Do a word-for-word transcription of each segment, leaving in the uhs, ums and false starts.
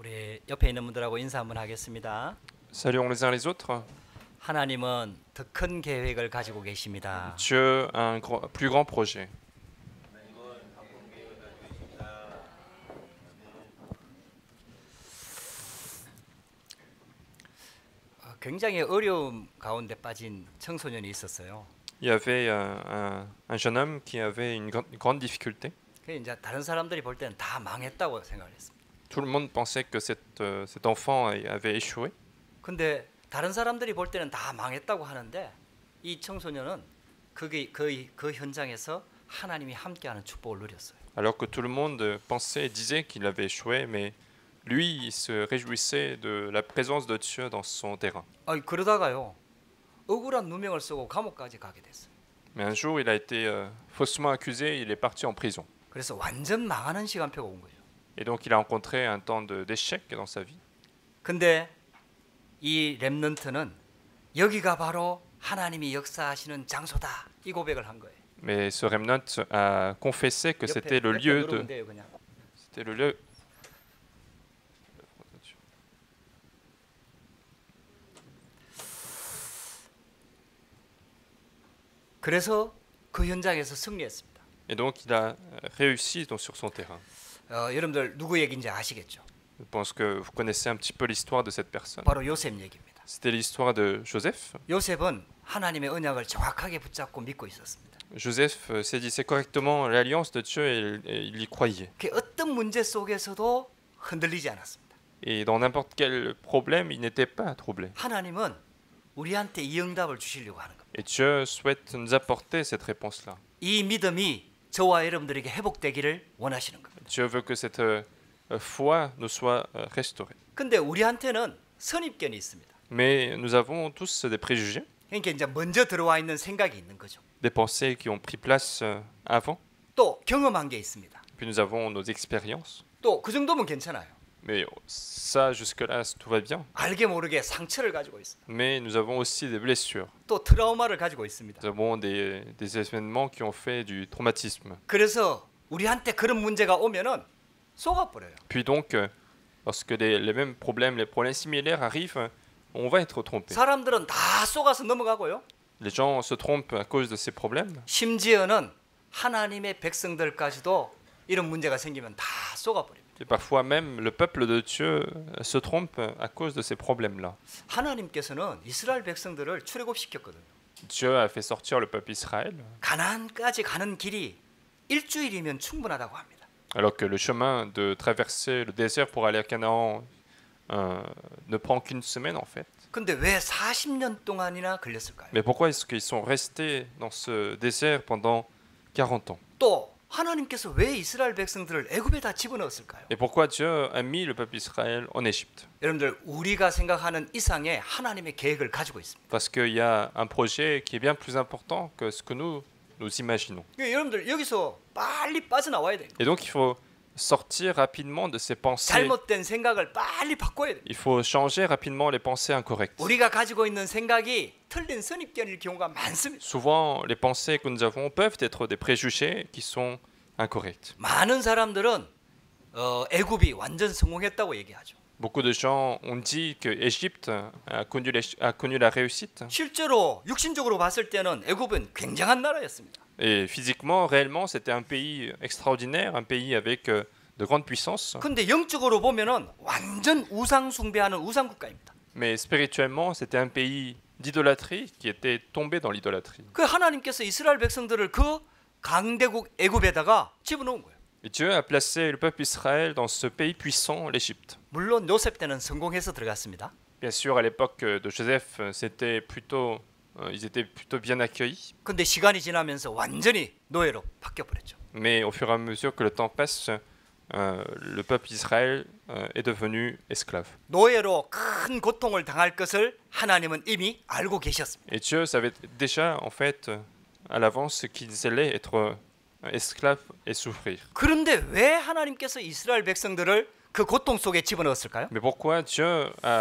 우리 옆에 있는 분들하고 인사 한번 하겠습니다. Saluons les uns les autres. 하나님은 더 큰 계획을 가지고 계십니다. Dieu a un gro- plus grand projet. 어, 굉장히 어려움 가운데 빠진 청소년이 있었어요. Il y avait euh, un, un jeune homme qui avait une, gran- une grande difficulté. 그 이제 다른 사람들이 볼 때는 다 망했다고 생각을 했습니다. Tout le monde pensait que cet, euh, cet enfant a- avait échoué. 근데 다른 사람들이 볼 때는 다 망했다고 하는데 이 청소년은 그게 그, 그 현장에서 하나님이 함께하는 축복을 누렸어요. Alors que tout le monde pensait et disait qu'il avait échoué, mais lui, il se réjouissait de la présence de Dieu dans son terrain. 아니 그러다가요 억울한 누명을 쓰고 감옥까지 가게 됐어요. Mais un jour, il a été euh, faussement accusé, il est parti en prison. 그래서 완전 망하는 시간표가 온 거죠. Et donc, il a rencontré un temps de- d'échec dans sa vie. 근데 이 렘넌트는 여기가 바로 하나님이 역사하시는 장소다 이 고백을 한 거예요. Mais ce remnant a confessé que c'était le 옆에 lieu 누르면 de... 돼요, 그냥. C'était le lieu... 그래서 그 현장에서 승리했습니다. Et donc, il a réussi donc, sur son terrain. 어, 여러분들 누구 얘기인지 아시겠죠? Je pense que vous connaissez un petit peu l'histoire de cette personne. 바로 요셉 얘기입니다. C'était l'histoire de Joseph. 요셉은 하나님의 언약을 정확하게 붙잡고 믿고 있었습니다. Joseph euh, saisissait correctement l'alliance de Dieu et il, et il y croyait. 그 어떤 문제 속에서도 흔들리지 않았습니다. Et dans n'importe quel problème, il n'était pas troublé. 하나님은 우리한테 이 응답을 주시려고 하는 겁니다. Et Dieu souhaite nous apporter cette réponse-là. 이 믿음이 저와 여러분들에게 회복되기를 원하시는 겁니다. Dieu veut que cette euh, foi nous soit euh, restaurée. 근데 우리한테는 선입견이 있습니다. Mais nous avons tous des préjugés, 그러니까 이제 먼저 들어와 있는 생각이 있는 거죠. des pensées qui ont pris place euh, avant. 또 경험한 게 있습니다. Puis nous avons nos expériences. 또 그 정도면 괜찮아요. Mais ça, jusque-là, tout va bien. 알게 모르게 상처를 가지고 있어요. Mais nous avons aussi des blessures. 또 트라우마를 가지고 있습니다. Nous avons des, des événements qui ont fait du traumatisme. 그래서 우리한테 그런 문제가 오면은 속아버려요. Puis donc, euh, lorsque les, les mêmes problèmes, les problèmes similaires arrivent, on va être trompé. 사람들은 다 속아서 넘어가고요. Les gens se trompent à cause de ces problèmes. 심지어는 하나님의 백성들까지도 이런 문제가 생기면 다 속아버립니다. Et parfois même, le peuple de Dieu se trompe à cause de ces problèmes-là. 하나님께서는 이스라엘 백성들을 출애굽시켰거든요. Dieu a fait sortir le peuple Israël, 가나안까지 가는 길이 일주일이면 충분하다고 합니다. alors que le chemin de traverser le désert pour aller à Canaan euh, ne prend qu'une semaine en fait. 근데 왜 사십 년 동안이나 걸렸을까요? Mais pourquoi est-ce qu'ils sont restés dans ce désert pendant quarante ans? 또 하나님께서 왜 이스라엘 백성들을 애굽에다 집어넣었을까요? Et pourquoi Dieu a mis le peuple Israël en Égypte? 여러분들 우리가 생각하는 이상의 하나님의 계획을 가지고 있습니다. Parce qu'il y a un projet qui est bien plus important que ce que nous, nous imaginons. 그러니까 여러분들 여기서 빨리 빠져나와야 돼요. Et donc il faut sortir rapidement de ces pensées. 잘못된 생각을 빨리 바꿔야 돼요. Il faut changer rapidement les pensées incorrectes. 우리가 가지고 있는 생각이 틀린 선입견일 경우가 많습니다. Souvent, les pensées que nous avons peuvent être des préjugés qui sont incorrects. 많은 사람들은 어, 애굽이 완전 성공했다고 얘기하죠. Beaucoup de gens ont dit que l'Égypte a connu, les- a connu la réussite. 실제로 육신적으로 봤을 때는 애굽은 굉장한 나라였습니다. Et physiquement, réellement, c'était un pays extraordinaire, un pays avec euh, de grandes puissances. 근데 영적으로 보면은 완전 우상 숭배하는 우상 국가입니다. Mais spirituellement, c'était un pays d'idolâtrie qui était tombé dans l'idolâtrie. 그 하나님께서 이스라엘 백성들을 그 강대국 애굽에다가 집어넣은 거예요. Et Dieu a placé le peuple Israël dans ce pays puissant, l'Égypte. 물론 요셉 때는 성공해서 들어갔습니다. Bien sûr, à l'époque de Joseph, c'était plutôt, euh, ils étaient plutôt bien accueillis. 근데 시간이 지나면서 완전히 노예로 바뀌어 버렸죠. Mais au fur et à mesure que le temps passe, euh, le peuple d'Israël euh, est devenu esclave. 노예로 큰 고통을 당할 것을 하나님은 이미 알고 계셨습니다. Et Dieu savait déjà, en fait, à l'avance qu'ils allaient être euh, esclaves et souffrir. 그런데 왜 하나님께서 이스라엘 백성들을 그 고통 속에 집어넣었을까요? Mais pourquoi Dieu a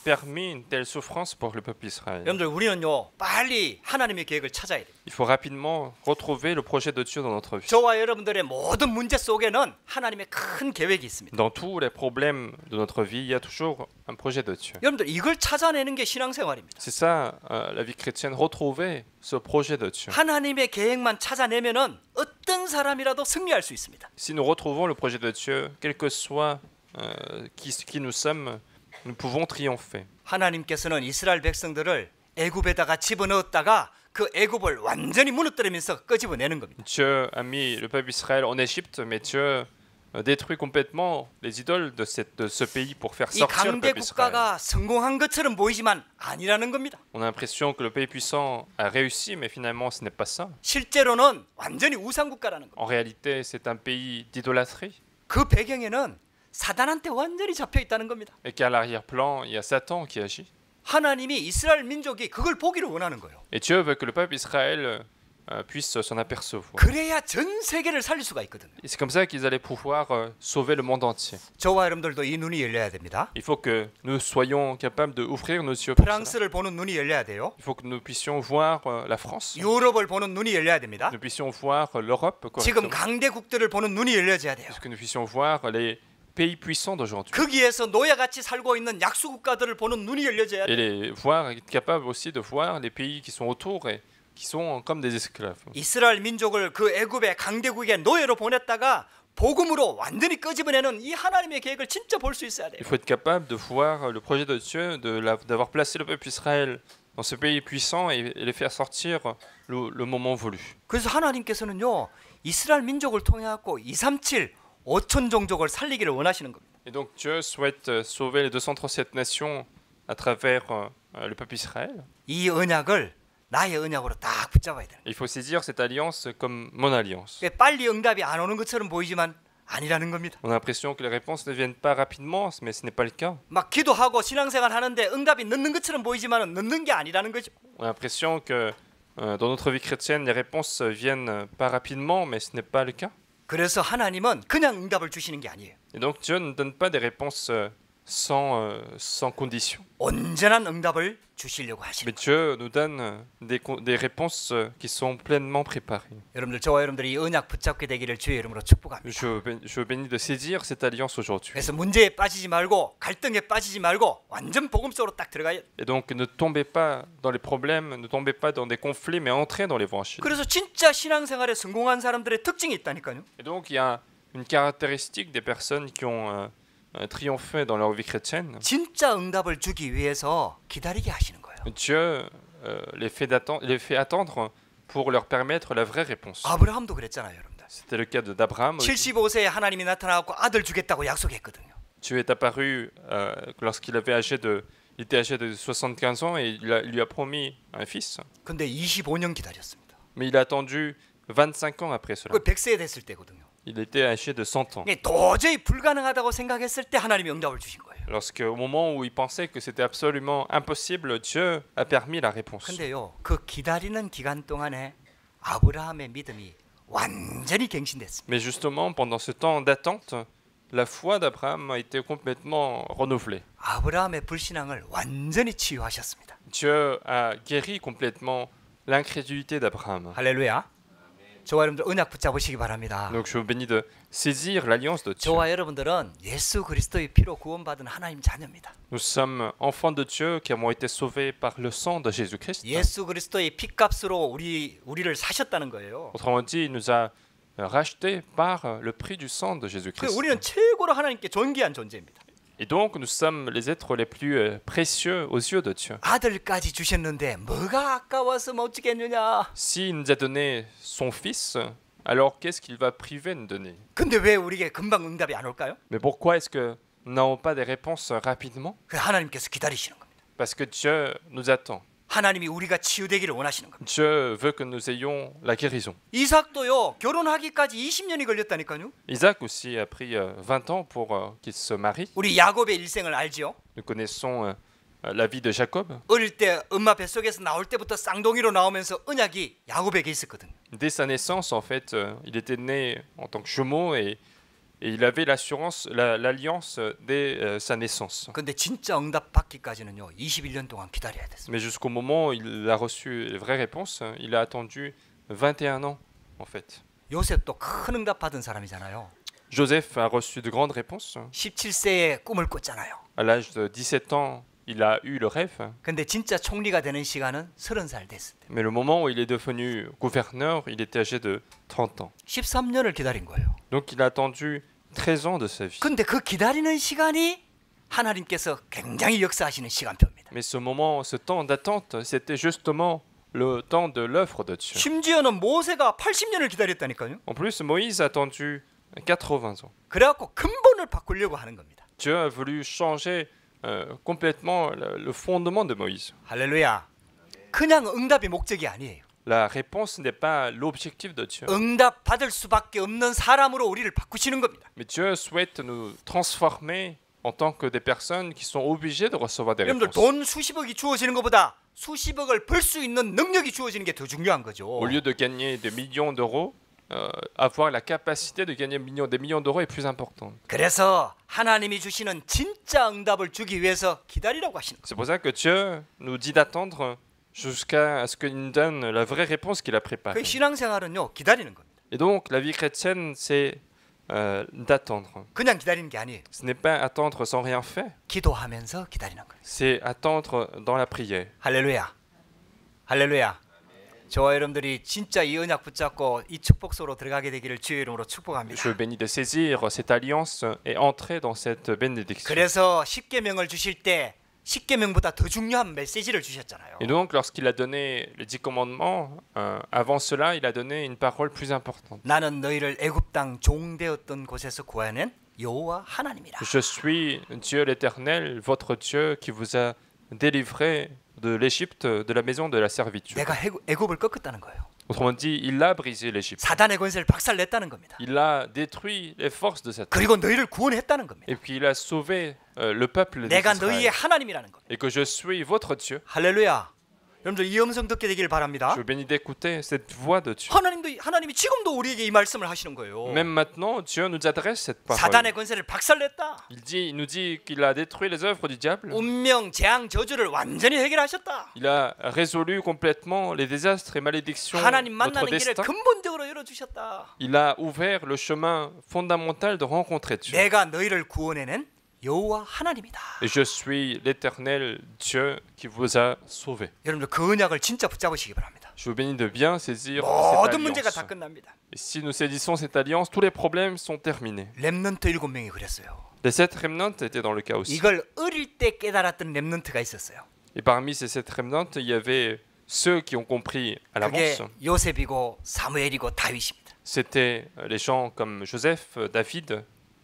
permis une telle souffrance pour le peuple d'Israël? 여러분들 우리는요 빨리 하나님의 계획을 찾아야 돼요. Il faut rapidement retrouver le projet de Dieu dans notre vie. 저와 여러분들의 모든 문제 속에는 하나님의 큰 계획이 있습니다. Dans tous les problèmes de notre vie, il y a toujours un projet de Dieu. 여러분들 이걸 찾아내는 게 신앙생활입니다. C'est ça, euh, la vie chrétienne, retrouver ce projet de Dieu. 하나님의 계획만 찾아내면은 어떤 사람이라도 승리할 수 있습니다. Si nous retrouvons le projet de Dieu, quel que soit euh, qui, qui nous sommes, nous pouvons triompher. 하나님께서는 이스라엘 백성들을 애굽에다가 집어넣었다가 그 애굽을 완전히 무너뜨리면서 끄집어내는 겁니다. Dieu a mis le peuple d'Israël en Égypte, mais Dieu euh, détruit complètement les idoles de, cette, de ce pays pour faire 이 sortir le 강대 peuple d'Israël. 국가가 성공한 것처럼 보이지만 아니라는 겁니다. On a l'impression que le pays puissant a réussi, mais finalement ce n'est pas ça. 실제로는 완전히 우상 국가라는 겁니다. En réalité, c'est un pays d'idolâtrie. 그 배경에는 사단한테 완전히 잡혀 있다는 겁니다. Et qu'à l'arrière-plan, il y a Satan qui agit. 하나님이 이스라엘 민족이 그걸 보기를 원하는 거예요. Et Dieu veut que le peuple d'Israël euh, puisse s'en apercevoir. 그래야 전 세계를 살릴 수가 있거든요. Et c'est comme ça qu'ils allaient pouvoir euh, sauver le monde entier. 저와 여러분들도 이 눈이 열려야 됩니다. Il faut que nous soyons capables d'ouvrir nos yeux pour cela. 프랑스를 보는 눈이 열려야 돼요. Il faut que nous puissions voir euh, la France. 유럽을 보는 눈이 열려야 됩니다. Nous puissions voir euh, l'Europe 지금 correctement. 강대국들을 보는 눈이 열려져야 돼요. Que nous puissions voir les pays puissants d'aujourd'hui. 거기에서 노예같이 살고 있는 약수 국가들을 보는 눈이 열려져야 Et 돼요. les voir, être capable aussi de voir les pays qui sont autour et qui sont comme des esclaves. 이스라엘 민족을 그 애굽의 강대국의 노예로 보냈다가 복음으로 완전히 끄집어내는 이 하나님의 계획을 진짜 볼 수 있어야 돼요. Il faut être capable de voir le projet de Dieu, de la- d'avoir placé le peuple d'Israël dans ce pays puissant et, et les faire sortir le, le moment voulu. 그래서 하나님께서는요 이스라엘 민족을 통해 갖고 이백삼십칠 오천 종족을 살리기를 원하시는 겁니다. Et donc Dieu souhaite euh, sauver les deux cent trente-sept nations à travers euh, le peuple d'Israël. 이 언약을 나의 언약으로 딱 붙잡아야 되는 거예요. Il faut saisir cette alliance comme mon alliance. 그게 빨리 응답이 안 오는 것처럼 보이지만 아니라는 겁니다. On a l'impression que les réponses ne viennent pas rapidement, mais ce n'est pas le cas. 막 기도하고 신앙생활 하는데 응답이 늦는 것처럼 보이지만 늦는 게 아니라는 거죠. On a l'impression que euh, dans notre vie chrétienne, les réponses viennent pas rapidement, mais ce n'est pas le cas. 그래서 하나님은 그냥 응답을 주시는 게 아니에요. Et donc Dieu ne donne pas des réponses euh, sans, euh, sans condition. 온전한 응답을 주시려고 하시는 Mais 거예요. Dieu nous donne euh, des, con- des réponses euh, qui sont pleinement préparées. 여러분들 저와 여러분들이 이 언약 붙잡게 되기를 주의 이름으로 축복합니다. Je, bé- je bénis de saisir cette alliance aujourd'hui. 그래서 문제에 빠지지 말고 갈등에 빠지지 말고 완전 복음 속으로 딱 들어가야. Et donc ne tombez pas dans les problèmes, ne tombez pas dans des conflits, mais entrez dans l'évangile. 그래서 진짜 신앙생활에 성공한 사람들의 특징이 있다니까요. Et donc il y a une caractéristique des personnes qui ont euh, euh, triomphé dans leur vie chrétienne. 진짜 응답을 주기 위해서 기다리게 하시는 거예요. Dieu euh, les, fait d'atten- les fait attendre pour leur permettre la vraie réponse. 아브라함도 그랬잖아요, 여러분들. C'était le cas de- d'Abraham. aussi. 칠십오 세에 하나님이 나타나고 아들 주겠다고 약속했거든요. Dieu est apparu euh, lorsqu'il avait âgé de, il était âgé de soixante-quinze ans et il, a- il lui a promis un fils. 근데 이십오 년 기다렸습니다. Mais il a attendu vingt-cinq ans après cela. 그 백 세 됐을 때거든요. Il était âgé de cent ans. 이게 도저히 불가능하다고 생각했을 때 하나님이 응답을 주신 거예요. Lorsque, au moment où il pensait que c'était absolument impossible, Dieu a permis la réponse. 근데요, 그 기다리는 기간 동안에 아브라함의 믿음이 완전히 갱신됐습니다. Mais justement, pendant ce temps d'attente, la foi d'Abraham a été complètement renouvelée. 아브라함의 불신앙을 완전히 치유하셨습니다. Dieu a guéri complètement l'incrédulité d'Abraham. 할렐루야. 저와 여러분들 언약 붙잡으시기 바랍니다. Donc je vous bénis de saisir l'alliance de Dieu. 저와 여러분들은 예수 그리스도의 피로 구원받은 하나님 자녀입니다. Nous sommes enfants de Dieu qui avons été sauvés par le sang de Jésus-Christ. 예수 그리스도의 피값으로 우리 우리를 사셨다는 거예요. Autrement dit, il nous a rachetés par le prix du sang de 그 Jésus-Christ. 우리는 최고로 하나님께 존귀한 존재입니다. Et donc, nous sommes les êtres les plus euh, précieux aux yeux de Dieu. 아들까지 주셨는데 뭐가 아까워서 못 주겠느냐? S'il nous a donné son Fils, alors qu'est-ce qu'il va priver de nous donner? 근데 왜 우리에게 금방 응답이 안 올까요? Mais pourquoi est-ce que nous n'avons pas des réponses rapidement? 그 하나님께서 기다리시는 겁니다. Parce que Dieu nous attend. 하나님이 우리가 치유되기를 원하시는 겁니다. Dieu veut que nous ayons la guérison. 이삭도요 결혼하기까지 이십 년이 걸렸다니까요. Isaac aussi a pris euh, vingt ans pour euh, qu'il se marie. 우리 야곱의 일생을 알지요? Nous connaissons euh, la vie de Jacob. 어릴 때 엄마 뱃속에서 나올 때부터 쌍둥이로 나오면서 언약이 야곱에게 있었거든요. Dès sa naissance, en fait, euh, il était né en tant que jumeau et Et il avait l'assurance, la- l'alliance dès euh, sa naissance. 근데 진짜 응답 받기까지는요 이십일 년 동안 기다려야 됐습니다. Mais jusqu'au moment où il a reçu les vraies réponses, il a attendu vingt et un ans en fait. 요셉도 큰 응답 받은 사람이잖아요. Joseph a reçu de grandes réponses. 십칠 세에 꿈을 꿨잖아요. À l'âge de dix-sept ans, il a eu le rêve. 근데 진짜 총리가 되는 시간은 서른 살 됐을 때. Mais le moment où il est devenu gouverneur, il était âgé de trente ans. 십삼 년을 기다린 거예요. Donc il a attendu treize ans de sa vie. 근데 그 기다리는 시간이 하나님께서 굉장히 역사하시는 시간표입니다. Mais ce moment, ce temps d'attente, c'était justement le temps de l'œuvre de Dieu. 심지어는 모세가 팔십 년을 기다렸다니까요. En plus, Moïse a attendu quatre-vingts ans. 그래갖고 근본을 바꾸려고 하는 겁니다. Dieu a voulu changer euh, complètement le, le fondement de Moïse. 할렐루야. 그냥 응답이 목적이 아니에요. La réponse n'est pas l'objectif de Dieu. 응답 받을 수밖에 없는 사람으로 우리를 바꾸시는 겁니다. Mais Dieu souhaite nous transformer en tant que des personnes qui sont obligées de recevoir des 여러분들 réponses. 돈 수십억이 주어지는 것보다 수십억을 벌 수 있는 능력이 주어지는 게 더 중요한 거죠. Au lieu de gagner des millions d'euros, euh, avoir la capacité de gagner millions, des millions d'euros est plus important. 그래서 하나님이 주시는 진짜 응답을 주기 위해서 기다리라고 하시는 거예요. C'est pour ça que Dieu nous dit d'attendre jusqu'à ce qu'il nous donne la vraie réponse qu'il a préparée. 그 신앙생활은요 기다리는 겁니다. Et donc, la vie chrétienne, c'est euh, d'attendre. 그냥 기다리는 게 아니에요. Ce n'est pas attendre sans rien faire, 기도하면서 기다리는 거예요. c'est attendre dans la prière. 할렐루야. 할렐루야. 저와 여러분들이 진짜 이 언약 붙잡고 이 축복소로 들어가게 되기를 주의 이름으로 축복합니다. Je bénis de saisir cette alliance et entrer dans cette bénédiction. 그래서 십계명을 주실 때 십계명보다 더 중요한 메시지를 주셨잖아요. Et donc, lorsqu'il a donné les dix commandements, euh, avant cela, il a donné une parole plus importante. 나는 너희를 애굽 땅 종되었던 곳에서 구하는 여호와 하나님이라. Je suis Dieu l'Éternel, votre Dieu, qui vous a délivré de l'Égypte, de la maison de la servitude. 내가 애굽, 애굽을 꺾었다는 거예요. Autrement dit, il a brisé l'Égypte. 사단의 권세를 박살냈다는 겁니다. Il a détruit les forces de Satan. 그리고 너희를 구원했다는 겁니다. Et puis il a sauvé euh, le peuple 내가 너희의 d'Israël. 하나님이라는 겁니다. Et que je suis votre Dieu. 할렐루야. 여러분들 이 음성 듣게 되기를 바랍니다. Je vous bénis d'écouter cette voix de Dieu. 하나님도 하나님이 지금도 우리에게 이 말씀을 하시는 거예요. Même maintenant, Dieu nous adresse cette parole. 사단의 권세를 박살냈다. Il, dit, il nous dit qu'il a détruit les œuvres du diable. 운명, 재앙, 저주를 완전히 해결하셨다. Il a résolu complètement les désastres et malédictions 하나님 de notre 만나는 길을 destin. 근본적으로 열어주셨다. Il a ouvert le chemin fondamental de rencontrer Dieu. 내가 너희를 구원해낸 여호와 하나님이다. Et je suis l'Éternel Dieu qui vous a sauvé. 여러분들 그 언약을 진짜 붙잡으시기 바랍니다. Je vous bénis de bien saisir 모든 cette 문제가 alliance. 다 끝납니다. Et si nous saisissons cette alliance, tous les problèmes sont terminés. 렘넌트 일곱 명이 그랬어요. Les sept remnants étaient dans le cas aussi. 이걸 어릴 때 깨달았던 렘넌트가 있었어요. Et parmi ces sept remnants, il y avait ceux qui ont compris à 그게 l'avance. 요셉이고 사무엘이고 다윗입니다. C'était les gens comme Joseph, David.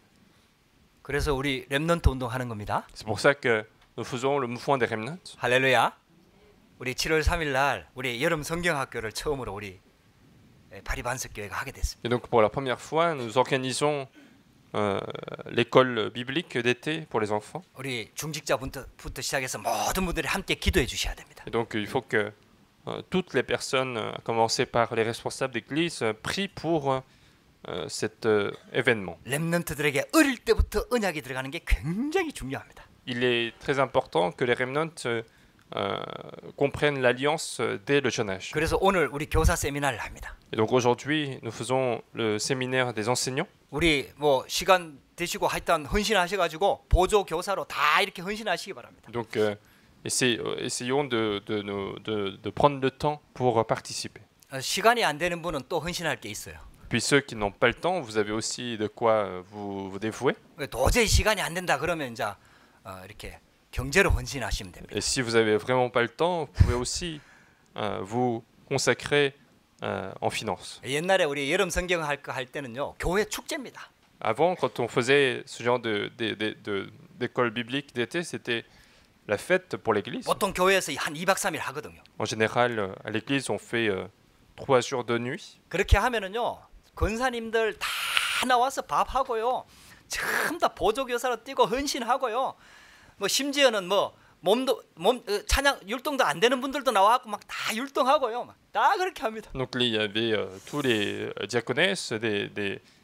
그래서 우리 렘넌트 운동하는 겁니다. C'est pour ça que nous faisons le mouvement des remnants. 할렐루야. 우리 칠월 삼일 날 우리 여름 성경학교를 처음으로 우리 파리반석교회가 하게 됐습니다. Et donc pour la première fois, nous organisons euh, l'école biblique d'été pour les enfants. 우리 중직자부터 시작해서 모든 분들이 함께 기도해 주셔야 됩니다. Et donc il faut que euh, toutes les personnes, à commencer par les responsables d'église, euh, prient pour euh, cet euh, événement. 렘넌트들에게 어릴 때부터 언약이 들어가는 게 굉장히 중요합니다. Il est très important que les remnants euh, euh, comprennent l'alliance dès le jeune âge. 그래서 오늘 우리 교사 세미나를 합니다. Et donc aujourd'hui, nous faisons le séminaire des enseignants. 우리 뭐 시간 되시고 하여튼 헌신하셔가지고 보조 교사로 다 이렇게 헌신하시기 바랍니다. Donc euh, essay- euh, essayons de, de, nous- de- de prendre le temps pour participer. 어, 시간이 안 되는 분은 또 헌신할 게 있어요. Puis ceux qui n'ont pas le temps, vous avez aussi de quoi euh, vous, vous dévouer. 도저히 시간이 안 된다 그러면 이제 어, 이렇게 경제로 헌신하시면 됩니다. Et si vous avez vraiment pas le temps, vous pouvez aussi euh, vous consacrer euh, en finance. 옛날에 우리 여름 성경 할 거 할 때는요 교회 축제입니다. Avant, quand on faisait ce genre de, de- de- de- d'école biblique d'été, c'était la fête pour l'église. 보통 교회에서 한 이 박 삼 일 하거든요. En général, euh, à l'église, on fait euh, trois jours de nuit. 그렇게 하면은요 권사님들 다 나와서 밥 하고요 전부 다 보조 교사로 뛰고 헌신하고요 뭐 심지어는 뭐 몸도 몸 어, 찬양 율동도 안 되는 분들도 나와갖고 막 다 율동하고요 막 다 그렇게 합니다. Donc là, il y avait euh, tous les euh, diaconesses, des, des,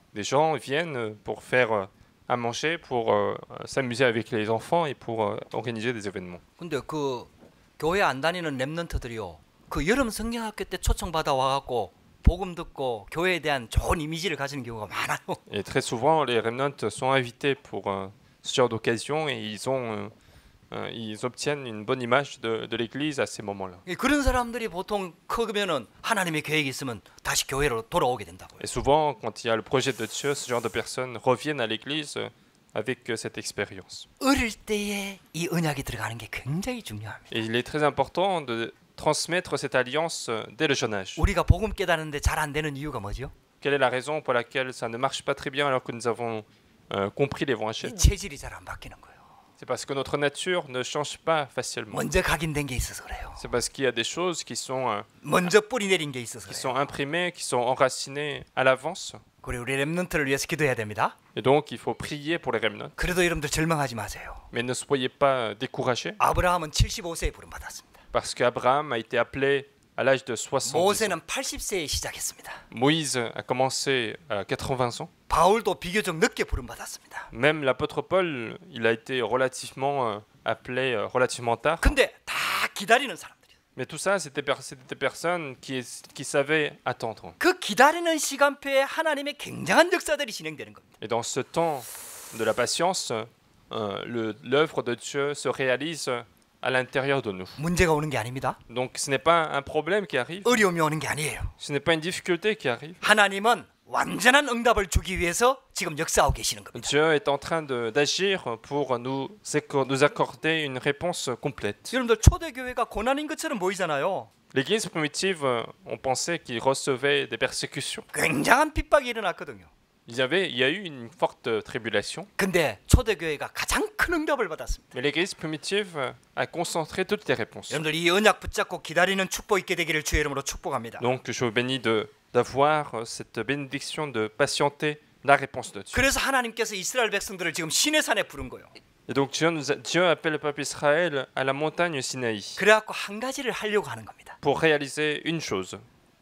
des gens viennent pour faire euh, à manger, pour euh, s'amuser avec les enfants et pour euh, organiser des événements. 근데 그 교회 안 다니는 렘넌트들이요. 그 여름 성경학교 때 초청받아 와갖고 복음 듣고 교회에 대한 좋은 이미지를 가지는 경우가 많아요. Et très souvent, les remnants sont invités pour euh, ce genre d'occasion et ils ont, euh, euh, ils obtiennent une bonne image de, de l'Église à ces moments-là. 그런 사람들이 보통 크면은 하나님의 계획이 있으면 다시 교회로 돌아오게 된다고요. Et souvent, quand il y a le projet de Dieu, ce genre de personnes reviennent à l'Église euh, avec euh, cette expérience. 어릴 때에 이 언약이 들어가는 게 굉장히 중요합니다. Et il est très important de transmettre cette alliance euh, dès le jeune âge. 우리가 복음 깨닫는데 잘 안 되는 이유가 뭐죠? Quelle est la raison pour laquelle ça ne marche pas très bien alors que nous avons euh, compris l'évangile? 이 체질이 잘 안 바뀌는 거예요. C'est parce que notre nature ne change pas facilement. 먼저 각인된 게 있어서 그래요. C'est parce qu'il y a des choses qui sont, euh, 먼저 뿌리 내린 게 있어서 qui 그래요. sont imprimées, qui sont enracinées à l'avance. 그리고 우리 렘넌트를 위해서 기도해야 됩니다. Et donc, il faut prier pour les remnants. 그래도 여러분들 절망하지 마세요. Mais ne soyez pas découragés, 아브라함은 칠십오 세에 부름받았습니다. parce qu'Abraham a été appelé à l'âge de soixante ans. 모세는 팔십 세에 시작했습니다. Moïse a commencé à quatre-vingts ans. 바울도 비교적 늦게 부름받았습니다. Même l'apôtre Paul, il a été relativement euh, appelé euh, relativement tard. 근데 다 기다리는 사람들이에요. Mais tout ça, c'était per- c'était des personnes qui, qui savaient attendre. 그 기다리는 시간표에 하나님의 굉장한 역사들이 진행되는 겁니다. Et dans ce temps de la patience, euh, le- l'œuvre de Dieu se réalise à l'intérieur de nous. 문제가 오는 게 아닙니다. Donc ce n'est pas un problème qui arrive, 어려움이 오는 게 아니에요. ce n'est pas une difficulté qui arrive. 하나님은 완전한 응답을 주기 위해서 지금 역사하고 계시는 겁니다. Dieu est en train de- d'agir pour nous, accor- nous accorder une réponse complète. 여러분들 초대교회가 고난인 것처럼 보이잖아요. L'Église primitive, euh, on pensait qu'il recevait des persécutions. 굉장한 핍박이 일어났거든요. Il y avait, il y a eu une forte tribulation, 근데 초대교회가 가장 큰 응답을 받았습니다. mais l'Église primitive a concentré toutes les réponses. 여러분들 이 언약 붙잡고 기다리는 축복 있게 되기를 주의 이름으로 축복합니다. Donc je vous bénis de d'avoir euh, cette bénédiction de patienter la réponse de Dieu. 그래서 하나님께서 이스라엘 백성들을 지금 시내산에 부른 거예요. Et donc Dieu, nous a- Dieu appelle le peuple Israël à la montagne Sinaï 그래갖고 한 가지를 하려고 하는 겁니다. pour réaliser une chose,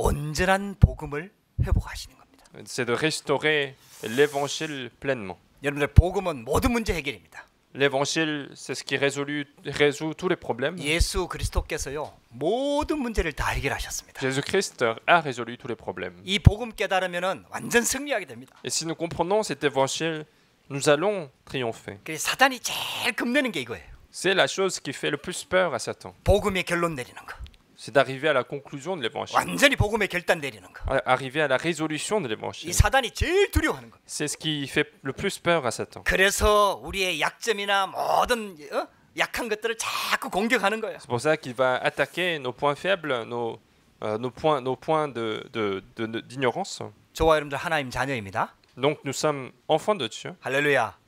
온전한 복음을 회복하시는 겁니다. c'est de restaurer l'évangile pleinement. 여러분들 복음은 모든 문제 해결입니다. L'évangile, c'est ce qui résout, résout tous les problèmes. 예수 그리스도께서요 모든 문제를 다 해결하셨습니다. Jésus-Christ a résolu tous les problèmes. 이 복음 깨달으면은 완전 승리하게 됩니다. Et si nous comprenons cet évangile, nous allons triompher. 그래서 사단이 제일 겁내는 게 이거예요. C'est la chose qui fait le plus peur à Satan. 복음의 결론 내리는 거. C'est d'arriver à la conclusion de l'évangile, 완전히 복음의 결단 내리는 거. à- arriver à la résolution de 이 l'évangile. 사단이 제일 두려워하는 거. C'est ce qui fait le plus peur à Satan. 그래서 우리의 약점이나 모든 어? 약한 것들을 자꾸 공격하는 거예요. C'est pour ça qu'il va attaquer nos points faibles, nos, euh, nos points, nos points de, de- de- de- d'ignorance. 저와 여러분들 하나님 자녀입니다. Donc nous sommes enfants de Dieu. 할렐루야.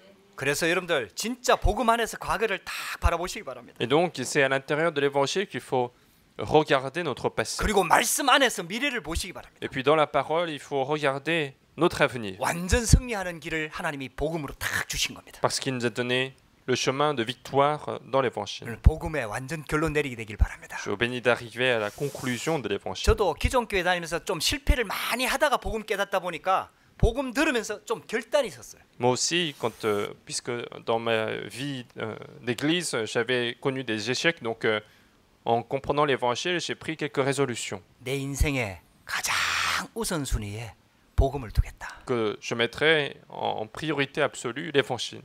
그래서 여러분들 진짜 복음 안에서 과거를 딱 바라보시기 바랍니다. Et donc c'est à l'intérieur de l'évangile qu'il faut regarder notre passé. 그리고 말씀 안에서 미래를 보시기 바랍니다. Et puis dans la parole, il faut regarder notre avenir. 완전 승리하는 길을 하나님이 복음으로 딱 주신 겁니다. Parce qu'il nous a donné le chemin de victoire dans l'évangile. 오늘 복음의 완전 결론 내리게 되길 바랍니다. Je vous bénis d'arriver à la conclusion de l'évangile. 저도 기존 교회 다니면서 좀 실패를 많이 하다가 복음 깨닫다 보니까 복음 들으면서 좀 결단이 있었어요. Moi aussi, quand, euh, puisque dans ma vie euh, d'église, j'avais connu des échecs, donc euh, en comprenant l'évangile, j'ai pris quelques résolutions 내 인생의 가장 우선순위에 복음을 두겠다. que je mettrais en, en priorité absolue l'évangile,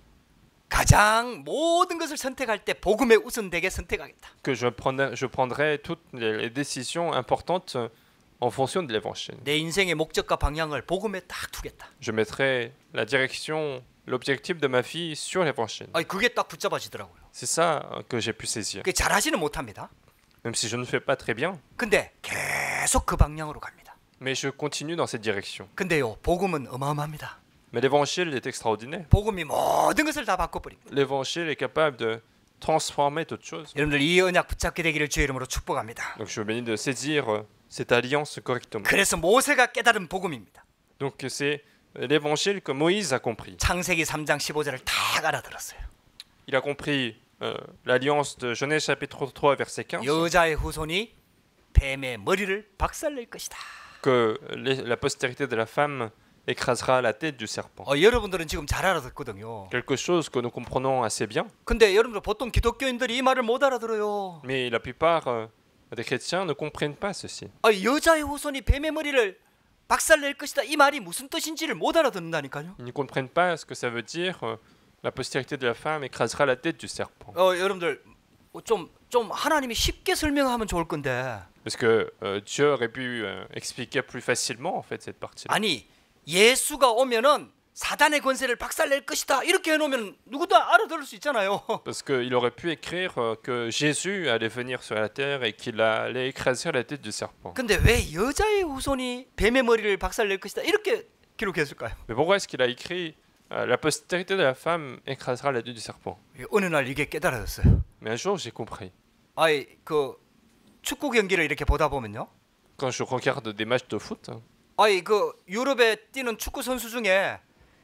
가장 모든 것을 선택할 때 복음의 우선되게 선택하겠다. que je prendrais, je prendrais toutes les, les décisions importantes euh, en fonction de l'évangile. 내 인생의 목적과 방향을 복음에 딱 두겠다. Je mettrais la direction, l'objectif de ma vie sur l'évangile. 아니 그게 딱 붙잡아지더라고요. C'est ça euh, que j'ai pu saisir. 그게 잘하지는 못합니다. Même si je ne fais pas très bien, 근데 계속 그 방향으로 갑니다. mais je continue dans cette direction. 근데요 복음은 어마어마합니다. Mais l'évangile est extraordinaire. 복음이 모든 것을 다 바꿔버립니다. L'évangile est capable de transformer toute chose. 여러분들 이 언약 붙잡게 되기를 주의 이름으로 축복합니다. Donc je vous bénis de saisir euh, cette alliance correctement. 그래서 모세가 깨달은 복음입니다. Donc c'est l'évangile que Moïse a compris. 창세기 삼 장 십오 절을 딱 알아들었어요. Il a compris euh, l'alliance de Genèse chapitre trois verset quinze, 여자의 후손이 뱀의 머리를 박살낼 것이다. que les- la postérité de la femme écrasera la tête du serpent. 어, 여러분들은 지금 잘 알아듣거든요. Quelque chose que nous comprenons assez bien, 근데 여러분들 보통 기독교인들이 이 말을 못 알아들어요. mais la plupart euh, des chrétiens ne comprennent pas ceci. 아, 여자의 후손이 뱀의 머리를 박살낼 것이다. 이 말이 무슨 뜻인지를 못 알아듣는다니까요. Ils ne comprennent pas ce que ça veut dire. euh, la postérité de la femme écrasera la tête du serpent. 어, 여러분들 좀, 좀 하나님이 쉽게 설명하면 좋을 건데 Parce que euh, Dieu aurait pu euh, expliquer plus facilement en fait cette partie-là. 아니 예수가 오면은 사단의 권세를 박살낼 것이다 이렇게 해놓으면 누구도 알아들을 수 있잖아요. Parce qu'il aurait pu écrire euh, que Jésus allait venir sur la terre et qu'il allait écraser la tête du serpent. 근데 왜 여자의 후손이 뱀의 머리를 박살낼 것이다 이렇게 기록했을까요? Mais pourquoi est-ce qu'il a écrit euh, la postérité de la femme écrasera la tête du serpent? 어느 날 이게 깨달아졌어요. Mais un jour j'ai compris. 아이 그 축구 경기를 이렇게 보다 보면요. Quand je regarde des matchs de foot, 아이 그 유럽에 뛰는 축구 선수 중에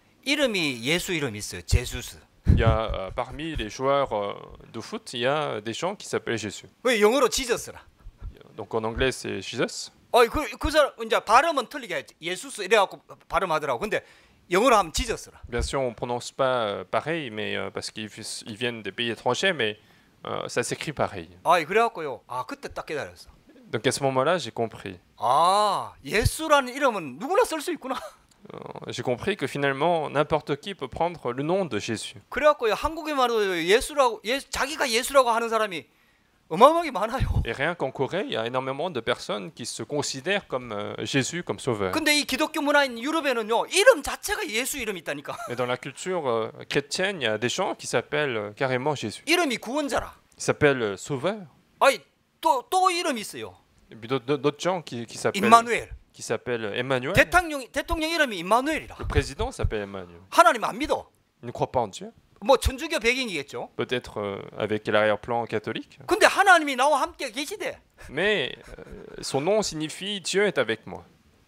이름이 예수 이름이 있어요. 제수스. il y a euh, parmi les joueurs euh, de foot, il y a des gens qui s'appellent Jésus. 왜 영어로 지저스라? Donc en anglais c'est Jesus. 아이 그그 사람 이제 발음은 틀리게 했지. 예수스 이래갖고 발음하더라고. 근데 영어로 하면 지저스라. Bien sûr, on ne prononce pas euh, pareil, mais euh, parce qu'ils fis- ils viennent des pays étrangers, mais euh, ça s'écrit pareil. 아이 그래갖고요. 아 그때 딱 깨달았어. Donc à ce moment-là, j'ai compris. 아 예수라는 이름은 누구나 쓸 수 있구나. Euh, j'ai compris que finalement, n'importe qui peut prendre le nom de Jésus. 그래갖고요 한국에만도 예수라고 예 자기가 예수라고 하는 사람이 어마어마하게 많아요. Et rien qu'en Corée, il y a énormément de personnes qui se considèrent comme euh, Jésus, comme sauveur. 근데 이 기독교 문화인 유럽에는요 이름 자체가 예수 이름이 있다니까. Mais dans la culture euh, chrétienne, il y a des gens qui s'appellent euh, carrément Jésus. 이름이 구원자라. Ils s'appellent euh, sauveur. 아이 또 또 이름이 있어요. Et puis d'autres d'autres gens qui, qui s'appellent 임마누엘. qui s'appellent Emmanuel. 대통령 대통령 이름이 임마누엘이라. Le président s'appelle Emmanuel. 하나님 안 믿어. Il ne croit pas en Dieu. 뭐 천주교 배경이겠죠. Peut-être euh, avec l'arrière-plan catholique. 근데 하나님이 나와 함께 계시대. Mais euh, son nom signifie Dieu est avec moi.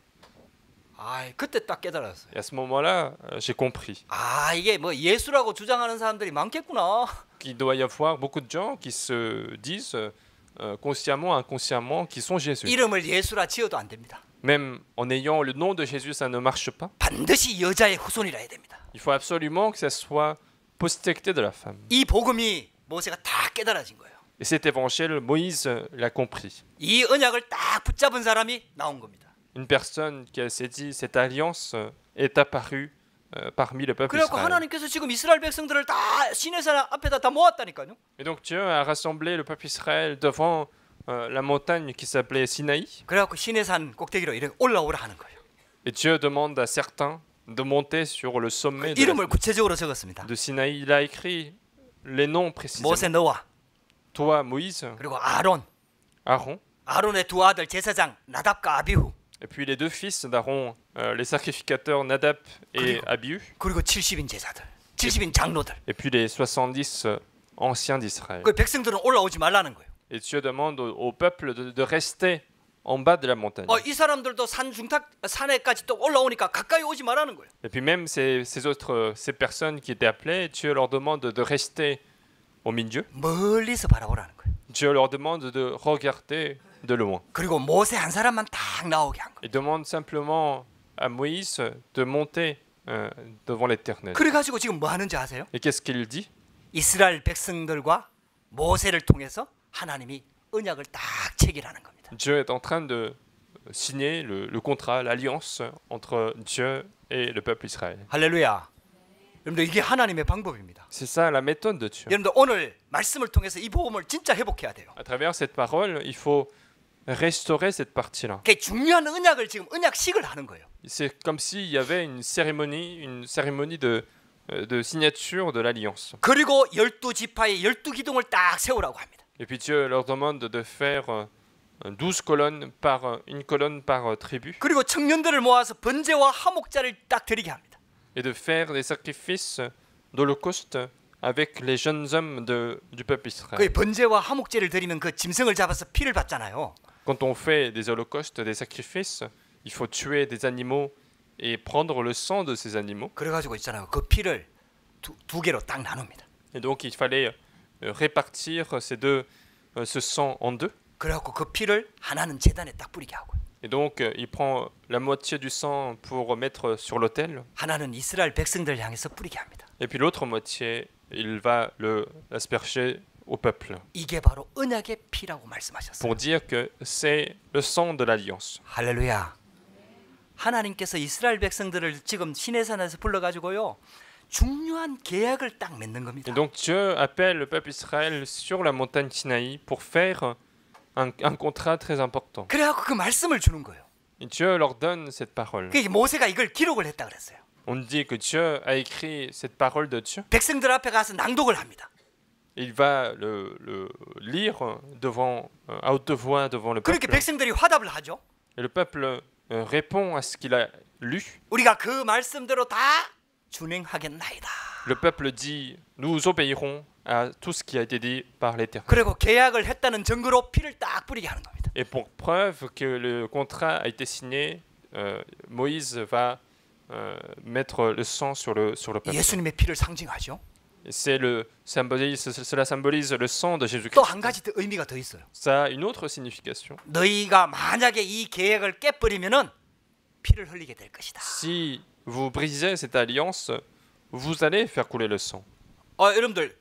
아, 그때 딱 깨달았어요. Et à ce moment-là, euh, j'ai compris 아, 이게 뭐 예수라고 주장하는 사람들이 많겠구나. qu'il doit y avoir beaucoup de gens qui se disent euh, consciemment, inconsciemment, qui sont Jésus. 이름을 예수라 지어도 안 됩니다. Même en ayant le nom de Jésus, ça ne marche pas. 반드시 여자의 후손이라 해야 됩니다. Il faut absolument que ça soit postérité de la femme. 이 복음이 모세가 다 깨달아진 거예요. Et cet évangile, Moïse l'a compris. 이 언약을 딱 붙잡은 사람이 나온 겁니다. Une personne qui s'est dit cette alliance est apparue euh, parmi le peuple 그래갖고 Israël. 하나님께서 지금 이스라엘 백성들을 다 시내산 앞에다 다 모았다니까요. Et donc Dieu a rassemblé le peuple Israël devant euh, la montagne qui s'appelait Sinaï. 그래갖고 시내산 꼭대기로 이렇게 올라오라 하는 거예요. Et Dieu demande à certains de monter sur le sommet de, la- 이름을 구체적으로 적었습니다. de Sinaï. Il a écrit les noms précisément. 모세 너와 Toi, Moïse, 그리고 아론, Aaron, 아론의 두 아들 제사장 나답과 아비후, et puis les deux fils d'Aaron, euh, les sacrificateurs Nadab et 그리고- Abihu, 그리고 칠십인 제사들, 칠십인 장로들. et puis les soixante-dix euh, anciens d'Israël. 그 백성들은 올라오지 말라는 거예요. Et Dieu demande au, au peuple de, de rester en bas de la montagne. 어, 이 사람들도 산 중탁 산에까지 또 올라오니까 가까이 오지 말라는 거예요. Et puis même ces, ces autres, euh, ces personnes qui étaient appelées, Dieu leur demande de rester au milieu. 멀리서 바라보라는 거예요. Dieu leur demande de regarder de loin. 그리고 모세 한 사람만 딱 나오게 한 거예요. Il demande simplement à Moïse de monter euh, devant l'Éternel. 그래가지고 지금 뭐 하는지 아세요? Et qu'est-ce qu'il dit? 이스라엘 백성들과 모세를 통해서 하나님이 언약을 딱 체결하는 겁니다. Dieu est en train de signer le, le contrat, l'alliance entre Dieu et le peuple Israël. 할렐루야. 여러분들 이게 하나님의 방법입니다. C'est ça la méthode de Dieu. 여러분들 오늘 말씀을 통해서 이 복음을 진짜 회복해야 돼요. À travers cette parole, il faut restaurer cette partie-là. 그게 중요한 언약을 지금 언약식을 하는 거예요. C'est comme s'il y avait une cérémonie, une cérémonie de, euh, de signature de l'alliance. 그리고 열두 지파의 열두 기둥을 딱 세우라고 합니다. Et puis Dieu leur demande de faire euh, douze colonnes par euh, une colonne par euh, tribu 그리고 청년들을 모아서 번제와 화목자를 딱 드리게 합니다. et de faire des sacrifices d'holocauste avec les jeunes hommes de, du peuple 그 Israël. 번제와 화목제를 드리면 그 짐승을 잡아서 피를 받잖아요. Quand on fait des holocaustes, des sacrifices, il faut tuer des animaux et prendre le sang de ces animaux. 그래가지고 있잖아요. 그 피를 두, 두 개로 딱 나눕니다. Et donc il fallait euh, répartir ces deux, euh, ce sang en deux. 그래갖고 그 피를 하나는 제단에 딱 뿌리게 하고, Et Et donc, euh, il prend la moitié du sang pour mettre sur l'autel, 하나는 이스라엘 백성들을 향해서 뿌리게 합니다. et puis l'autre moitié, il va le asperger au peuple, 이게 바로 언약의 피라고 말씀하셨어요. pour dire que c'est le sang de l'alliance. 할렐루야. 하나님께서 이스라엘 백성들을 지금 시내산에서 불러가지고요, 중요한 계약을 딱 맺는 겁니다. Et donc Dieu appelle le peuple Israël sur la montagne Sinaï pour faire un, un contrat très important. 그래갖고 그 말씀을 주는 거예요. Et Dieu leur donne cette parole. 그 모세가 이걸 기록을 했다 그랬어요. On dit que Dieu a écrit cette parole de Dieu. 백성들 앞에 가서 낭독을 합니다. Il va le, le lire devant, euh, à haute voix devant le 그렇게 peuple. 백성들이 화답을 하죠. Et le peuple euh, répond à ce qu'il a lu. 우리가 그 말씀대로 다 준행하겠나이다. Le peuple dit, nous obéirons à tout ce qui a été dit par l'Éternel. 그리고 계약을 했다는 증거로 피를 딱 뿌리게 하는 겁니다. Et pour preuve que le contrat a été signé, euh, Moïse va euh, mettre le sang sur le, sur le peuple. 예수님의 피를 상징하죠. Et c'est le symbolise, cela symbolise le sang de 또 Jésus-Christ. 한 가지 더 의미가 더 있어요. Ça a une autre signification. 너희가 만약에 이 계약을 깨버리면은 피를 흘리게 될 것이다. Si vous brisez cette alliance, vous allez faire couler le sang. 아, 여러분들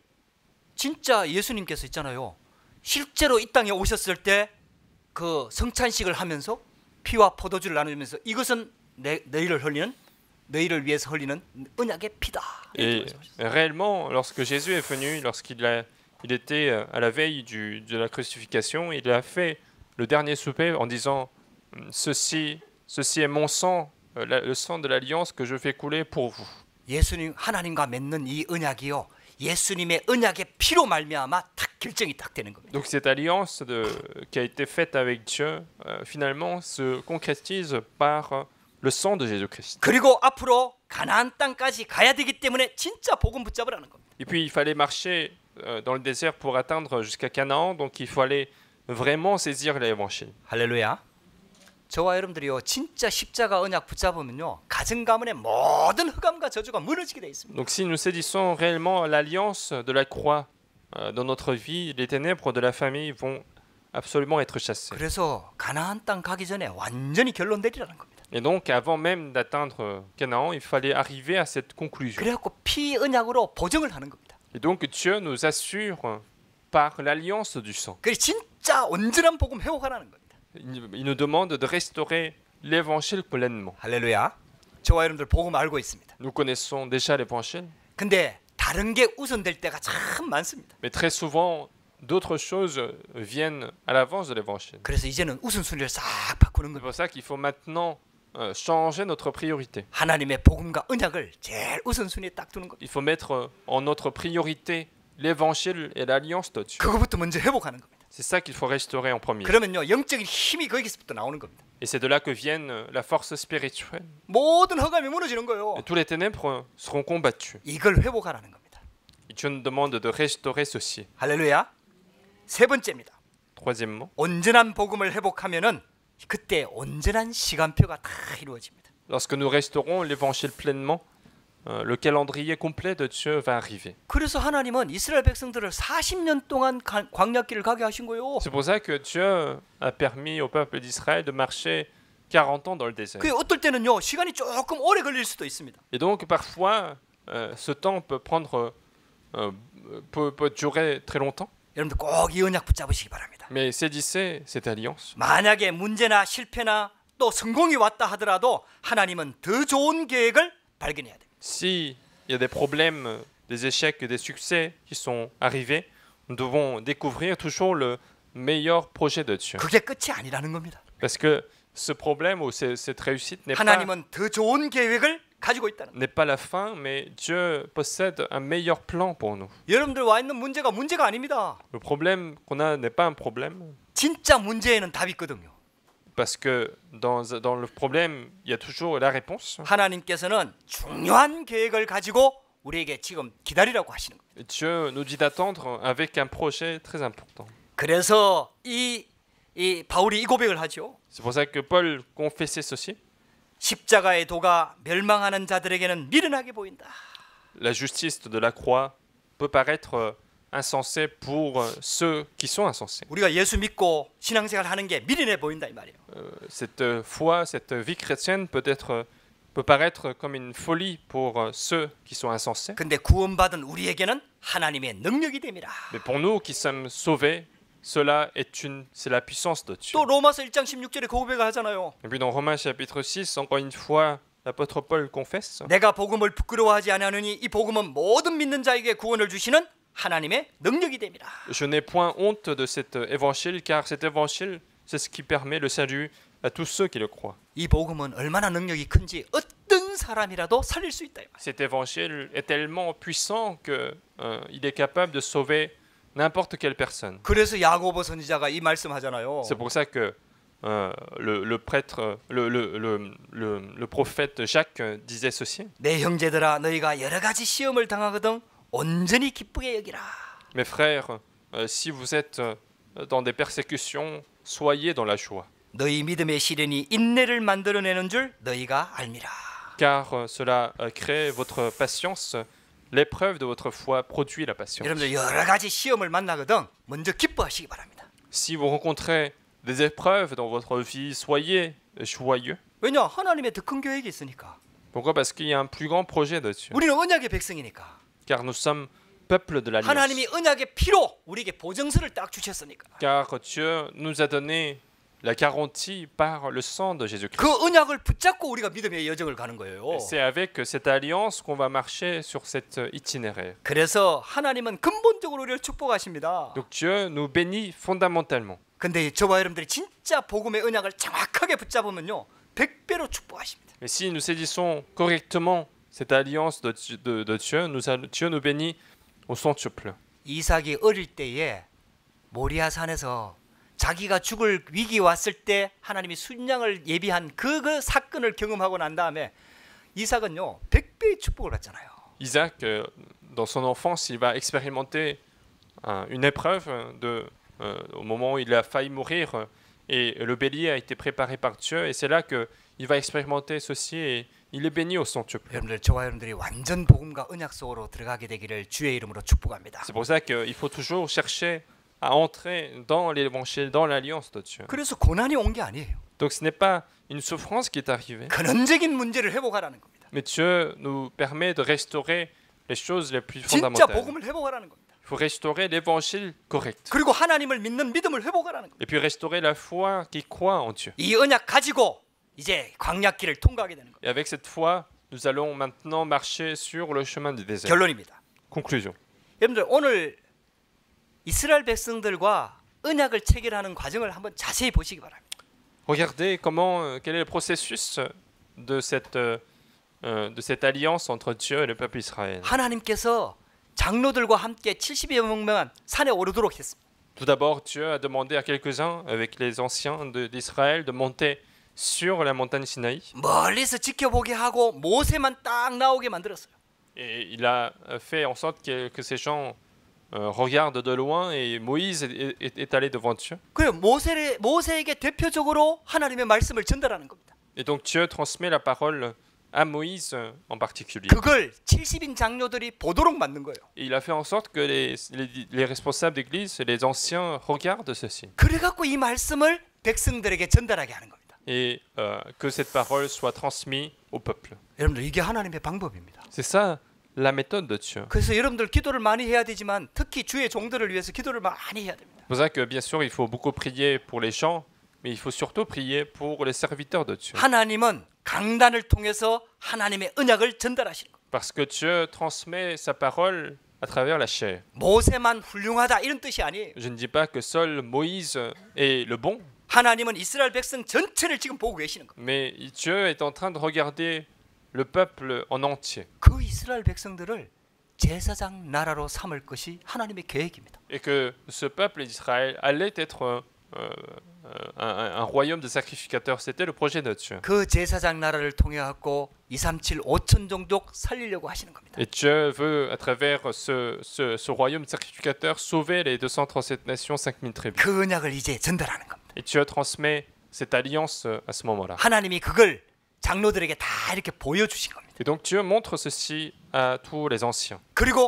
진짜 예수님께서 있잖아요. 실제로 이 땅에 오셨을 때 그 성찬식을 하면서 피와 포도주를 나누면서 이것은 내, 너희를 흘리는 너희를 위해서 흘리는 언약의 피다. Et réellement, lorsque Jésus est venu, lorsqu'il a, il était à la veille du, de la crucifixion, il a fait le dernier souper en disant ceci, ceci est mon sang, euh, le sang de l'alliance que je fais couler pour vous. 예수님 하나님과 맺는 이 언약이요. 예수님의 언약의 피로 말미암아 딱 결정이 딱 되는 겁니다. Donc cette alliance de, qui a été faite avec Dieu, euh, finalement, se concrétise par le sang de Jésus-Christ. 그리고 앞으로 가나안 땅까지 가야 되기 때문에 진짜 복음 붙잡으라는 겁니다. Et puis il fallait marcher euh, dans le désert pour atteindre jusqu'à Canaan, donc il fallait vraiment saisir l'évangile. 할렐루야. 저와 여러분들이요 진짜 십자가 언약 붙잡으면요 가정 가문의 모든 흑암과 저주가 무너지게 돼 있습니다. Donc si nous saisissons réellement l'alliance de la croix euh, dans notre vie, les ténèbres de la famille vont absolument être chassées. 그래서 가나안 땅 가기 전에 완전히 결론 내리라는 겁니다. Et donc avant même d'atteindre Canaan, il fallait arriver à cette conclusion. 그래갖고 피 언약으로 보증을 하는 겁니다. Et donc Dieu nous assure par l'alliance du sang. 그래 진짜 온전한 복음 회복하라는 겁니다. Il il nous demande de restaurer l'évangile pleinement. 할렐루야. 저와 여러분들 복음 알고 있습니다. Nous connaissons déjà l'évangile, 근데 다른 게 우선될 때가 참 많습니다. mais très souvent d'autres choses viennent à l'avance de l'évangile. 그래서 이제는 우선순위를 싹 바꾸는 C'est 겁니다. pour ça qu'il faut maintenant euh, changer notre priorité. 하나님의 복음과 언약을 제일 우선순위에 딱 두는 겁니다. Il faut mettre en notre priorité l'évangile et l'alliance de Dieu. 그거부터 먼저 회복하는 겁니다. C'est ça qu'il faut restaurer en premier. 그러면요 영적인 힘이 거기서부터 나오는 겁니다. Et c'est de là que viennent la force spirituelle. 모든 허감이 무너지는 거예요. Et tous les ténèbres seront combattus. 이걸 회복하라는 겁니다. Et Dieu nous demande de restaurer ceci. 할렐루야. 세 번째입니다. Troisièmement, 온전한 복음을 회복하면은 그때 온전한 시간표가 다 이루어집니다. lorsque nous restaurons l'évangile pleinement, euh, le calendrier complet de Dieu va arriver. 그래서 하나님은 이스라엘 백성들을 사십 년 동안 가- 광야길을 가게 하신 거예요. C'est pour ça que Dieu a permis au peuple d'Israël de marcher quarante ans dans le désert. 그 어떨 때는요 시간이 조금 오래 걸릴 수도 있습니다. Et donc parfois, euh, ce temps peut prendre, euh, peut, peut durer très longtemps. 여러분들 꼭 이 언약 붙잡으시기 바랍니다. Mais saisissez cette alliance. 만약에 문제나 실패나 또 성공이 왔다 하더라도 하나님은 더 좋은 계획을 발견해야 됩니다. S'il y a des problèmes, des échecs, des succès qui sont arrivés, nous devons découvrir toujours le meilleur projet de Dieu. 그게 끝이 아니라는 겁니다. Parce que ce problème ou ce- cette réussite n'est pas, 하나님은 더 좋은 계획을 가지고 있다는 거예요. n'est pas la fin, mais Dieu possède un meilleur plan pour nous. 여러분들 와 있는 문제가 문제가 아닙니다. Le problème qu'on a n'est pas un problème, 진짜 문제에는 답이 있거든요. parce que dans, dans le problème, il y a toujours la réponse. 하나님께서는 중요한 계획을 가지고 우리에게 지금 기다리라고 하시는 거예요. Et Dieu nous dit d'attendre avec un projet très important. 그래서 이, 이 바울이 이 고백을 하죠. C'est pour ça que Paul confessait ceci. 십자가의 도가 멸망하는 자들에게는 미련하게 보인다. La justice de la croix peut paraître insensé pour euh, ceux qui sont insensés. 우리가 예수 믿고 신앙생활 하는 게 미련해 보인다 이 말이에요. Euh, cette euh, foi, cette vie chrétienne peut être euh, peut paraître comme une folie pour euh, ceux qui sont insensés. 근데 구원받은 우리에게는 하나님의 능력이 됩니다. Mais pour nous qui sommes sauvés, cela est une, c'est la puissance de Dieu. 또 로마서 일 장 십육 절에 그 고백을 하잖아요. Et puis dans Romains chapitre six, encore une fois, l'apôtre Paul confesse 내가 복음을 부끄러워하지 아니하느니 이 복음은 모든 믿는 자에게 구원을 주시는 하나님의 능력이 됩니다. Je n'ai point honte de cet évangile, car cet évangile, c'est ce qui permet le salut à tous ceux qui le croient. 이 복음은 얼마나 능력이 큰지 어떤 사람이라도 살릴 수 있다. Cet évangile est tellement puissant que euh, il est capable de sauver n'importe quelle personne. 그래서 야고보 선지자가 이 말씀하잖아요. C'est pour ça que euh, le, le prêtre, le, le, le, le, le prophète Jacques disait ceci. 내 형제들아 너희가 여러 가지 시험을 당하거든 온전히 기쁘게 여기라. Mes frères, euh, si vous êtes euh, dans des persécutions, soyez dans la joie, 너희 믿음의 시련이 인내를 만들어내는 줄 너희가 알미라. car euh, cela euh, crée votre patience. L'épreuve de votre foi produit la patience. 여러분들 여러 가지 시험을 만나거든 먼저 기뻐하시기 바랍니다. Si vous rencontrez des épreuves dans votre vie, soyez joyeux. 왜냐? 하나님의 더 큰 계획이 있으니까. Pourquoi? Parce qu'il y a un plus grand projet de Dieu. 우리는 언약의 백성이니까. Car nous sommes peuple de l'alliance. 하나님이 언약의 피로 우리에게 보증서를 딱 주셨으니까. Car Dieu nous a donné la garantie par le sang de Jésus-Christ. 그 언약을 붙잡고 우리가 믿음의 여정을 가는 거예요. C'est avec cette alliance qu'on va marcher sur cet itinéraire. 그래서 하나님은 근본적으로 우리를 축복하십니다. Donc Dieu nous bénit fondamentalement. 근데 저와 여러분들이 진짜 복음의 언약을 정확하게 붙잡으면요 백 배로 축복하십니다. Mais si nous saisissons correctement cette alliance de, de, de Dieu, nous a, Dieu nous bénit au centuple. 이삭이 어릴 때에 모리아 산에서 자기가 죽을 위기 왔을 때 하나님이 순양을 예비한 그, 그 사건을 경험하고 난 다음에 이삭은요 백 배의 축복을 받잖아요. Isaac, euh, dans son enfance, il va expérimenter euh, une épreuve de, euh, au moment où il a failli mourir euh, et le bélier a été préparé par Dieu et c'est là qu'il va expérimenter ceci et il est béni au centuple. 여러분들 저와 여러분들이 완전 복음과 언약 속으로 들어가게 되기를 주의 이름으로 축복합니다. C'est pour ça qu'il faut toujours chercher à entrer dans l'évangile, dans l'alliance de Dieu. 그래서 고난이 온 게 아니에요. Donc ce n'est pas une souffrance qui est arrivée, 근원적인 문제를 회복하라는 겁니다. mais Dieu nous permet de restaurer les choses les plus 진짜 fondamentales. 복음을 회복하라는 겁니다. Il faut restaurer l'évangile correct. 그리고 하나님을 믿는 믿음을 회복하라는 겁니다. Et puis restaurer la foi qui croit en Dieu. 이 언약 가지고 이제 광야길을 통과하게 되는 거예요. Et avec cette foi, nous allons maintenant marcher sur le chemin du désert. 결론입니다. Conclusion. 여러분들 오늘 이스라엘 백성들과 언약을 체결하는 과정을 한번 자세히 보시기 바랍니다. Regardez comment, euh, quel est le processus de cette, euh, euh, de cette alliance entre Dieu et le peuple Israël. 하나님께서 장로들과 함께 칠십여 명만 산에 오르도록 했습니다. Tout d'abord, Dieu a demandé à quelques-uns, avec les anciens de- d'Israël, de monter sur la montagne Sinaï. 멀리서 지켜보게 하고 모세만 딱 나오게 만들었어요. Et il a fait en sorte que, que ces gens euh, regardent de loin et Moïse est, est- est allé devant Dieu. 그래 모세 모세에게 대표적으로 하나님의 말씀을 전달하는 겁니다. Et donc Dieu transmet la parole à Moïse euh, en particulier. 그걸 칠십인 장로들이 보도록 만든 거예요. Et il a fait en sorte que les, les, les responsables d'église, les anciens, regardent ceci. 그래갖고 이 말씀을 백성들에게 전달하게 하는 겁니다. Et euh, que cette parole soit transmise au peuple. 여러분들 이게 하나님의 방법입니다. C'est ça la méthode de Dieu. 그래서 여러분들 기도를 많이 해야 되지만 특히 주의 종들을 위해서 기도를 많이 해야 됩니다. C'est pour ça que bien sûr il faut beaucoup prier pour les gens, mais il faut surtout prier pour les serviteurs de Dieu. 하나님은 강단을 통해서 하나님의 언약을 전달하시는 거예요. Parce que Dieu transmet sa parole à travers la chair. 모세만 훌륭하다 이런 뜻이 아니에요. Je ne dis pas que seul Moïse est le bon, 하나님은 이스라엘 백성 전체를 지금 보고 계시는 거예요. mais Dieu est en train de regarder le peuple en entier. 그 이스라엘 백성들을 제사장 나라로 삼을 것이 하나님의 계획입니다. Et que ce peuple d'Israël allait être euh, euh, un, un- un royaume de sacrificateurs. C'était le projet de Dieu. 그 제사장 나라를 통해 갖고 이삼칠 오천 종족 살리려고 하시는 겁니다. Et Dieu veut, à travers ce, ce, ce royaume de sacrificateurs, sauver les deux cent trente-sept nations, cinq mille tribus. 그 언약을 이제 전달하는 겁니다. Et Dieu transmet cette alliance euh, à ce moment-là. 하나님이 그걸 장로들에게 다 이렇게 보여주신 겁니다. Et donc Dieu montre ceci à tous les anciens. 그리고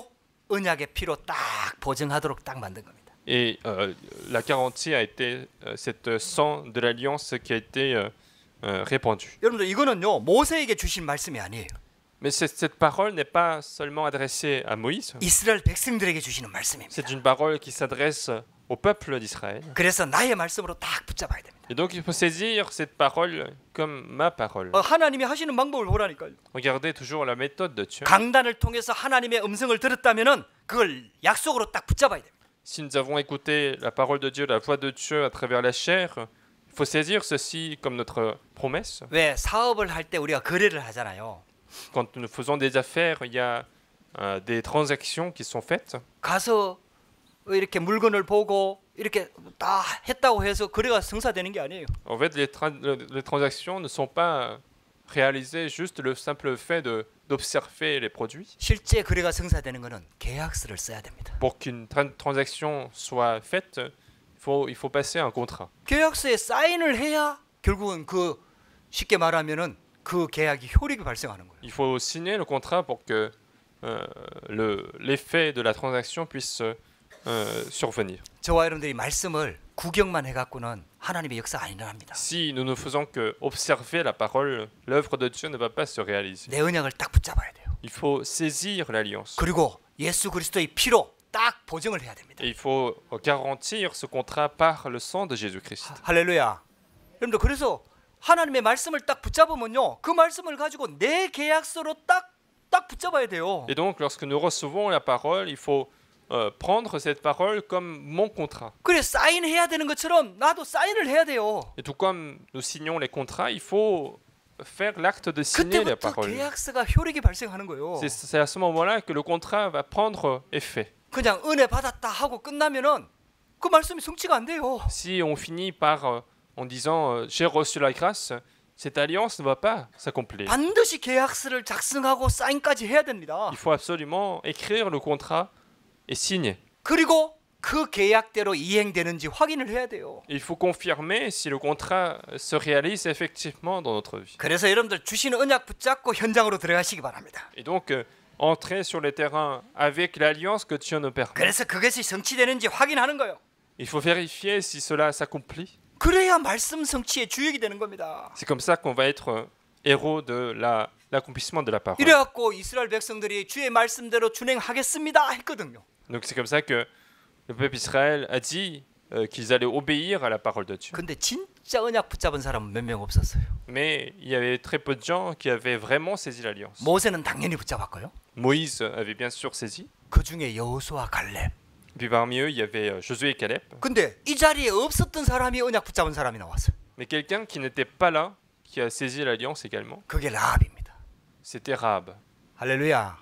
언약의 피로 딱 보증하도록 딱 만든 겁니다. Et euh, la garantie a été euh, cette sang de l'alliance qui a été euh, euh, répandu. 여러분들 이거는요 모세에게 주신 말씀이 아니에요. Mais cette, cette parole n'est pas seulement adressée à Moïse, 이스라엘 백성들에게 주시는 말씀입니다. c'est une parole qui s'adresse au peuple d'Israël. 그래서 나의 말씀으로 딱 붙잡아야 됩니다. Et donc il faut saisir cette parole comme ma parole. 어, 하나님이 하시는 방법을 보라니까요. Regardez toujours la méthode de Dieu. 강단을 통해서 하나님의 음성을 들었다면은 그걸 약속으로 딱 붙잡아야 됩니다. Si nous avons écouté la parole de Dieu, la voix de Dieu à travers la chair, il faut saisir ceci comme notre promesse. 왜 사업을 할 때 우리가 거래를 하잖아요. Quand nous faisons des affaires, il y a euh, des transactions qui sont faites. 가서 이렇게 물건을 보고 이렇게 다 했다고 해서 거래가 성사되는 게 아니에요. En fait, les, tra- les transactions ne sont pas réalisées juste le simple fait de, d'observer les produits. 실제 거래가 성사되는 것은 계약서를 써야 됩니다. Pour qu'une tra- transaction soit faite, il faut, il faut passer un contrat. 계약서에 사인을 해야 결국은 그 쉽게 말하면은 그 계약이 효력이 발생하는 거예요. Il faut signer le contrat pour que euh, le, l'effet de la transaction puisse euh, survenir. 저와 여러분들이 말씀을 구경만 해갖고는 하나님의 역사 안 일어납니다. Si nous ne faisons que observer la parole, l'œuvre de Dieu ne va pas se réaliser. 내 언약을 딱 붙잡아야 돼요. Il faut saisir l'alliance. 그리고 예수 그리스도의 피로 딱 보증을 해야 됩니다. Et il faut garantir ce contrat par le sang de Jésus-Christ. 할렐루야. 여러분들 그래서 하나님의 말씀을 딱 붙잡으면요, 그 말씀을 가지고 내 계약서로 딱 딱 붙잡아야 돼요. Et donc, lorsque nous recevons la parole, il faut euh, prendre cette parole comme mon contrat. 그래 사인해야 되는 것처럼 나도 사인을 해야 돼요. Et tout comme nous signons les contrats, il faut faire l'acte de signer la 그때부터 parole. 계약서가 효력이 발생하는 거예요. C'est, c'est à ce moment-là que le contrat va prendre effet. 그냥 은혜 받았다 하고 끝나면은 그 말씀이 성취가 안 돼요. Si on finit par euh, en disant euh, j'ai reçu la grâce, cette alliance ne va pas s'accomplir. 반드시 계약서를 작성하고 사인까지 해야 됩니다. Il faut absolument écrire le contrat et signer. 그리고 그 계약대로 이행되는지 확인을 해야 돼요. Il faut confirmer si le contrat se réalise effectivement dans notre vie. 그래서 여러분들 주시는 언약 붙잡고 현장으로 들어가시기 바랍니다. Et donc, euh, entrer sur le terrain avec l'alliance que Dieu nous permet. 그래서 그것이 성취되는지 확인하는 거예요. Il faut vérifier si cela s'accomplit. 그래야 말씀 성취의 주역이 되는 겁니다. C'est comme ça qu'on va être euh, héros de la, l'accomplissement de la parole. 이래갖고 이스라엘 백성들이 주의 말씀대로 준행하겠습니다 했거든요. Donc c'est comme ça que le peuple Israël a dit euh, qu'ils allaient obéir à la parole de Dieu. 근데 진짜 언약 붙잡은 사람은 몇 명 없었어요. Mais il y avait très peu de gens qui avaient vraiment saisi l'alliance. 모세는 당연히 붙잡았고요. Moïse avait bien sûr saisi. 그 중에 여호수아 갈렙. Puis parmi eux, il y avait euh, Josué et Caleb. 근데 이 자리에 없었던 사람이 언약 붙잡은 사람이 나왔어요. Mais quelqu'un qui n'était pas là, qui a saisi l'alliance également, 그게 라합입니다. c'était Rahab. 할렐루야.